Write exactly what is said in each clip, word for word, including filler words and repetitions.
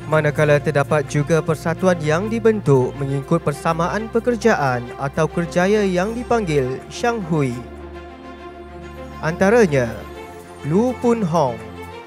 Manakala terdapat juga persatuan yang dibentuk mengikut persamaan pekerjaan atau kerjaya yang dipanggil Shanhui. Antaranya, Lu Pun Hong,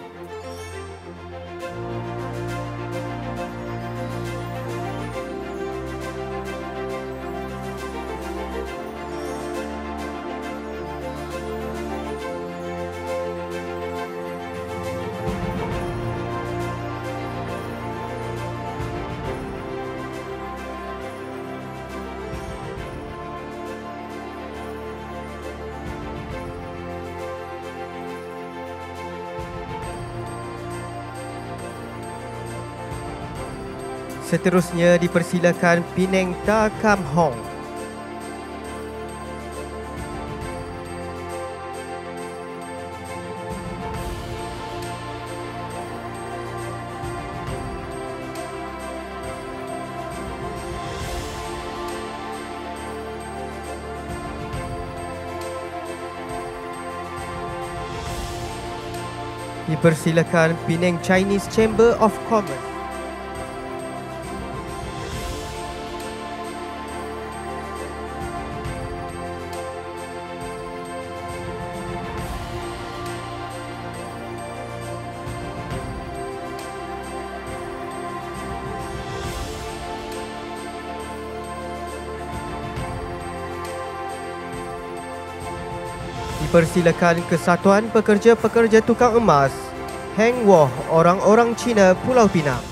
seterusnya dipersilakan Peneng Ta Kam Hong. Dipersilakan Penang Chinese Chamber of Commerce. Dipersilakan Kesatuan Pekerja-Pekerja Tukang Emas Heng Woh, orang-orang Cina Pulau Pinang.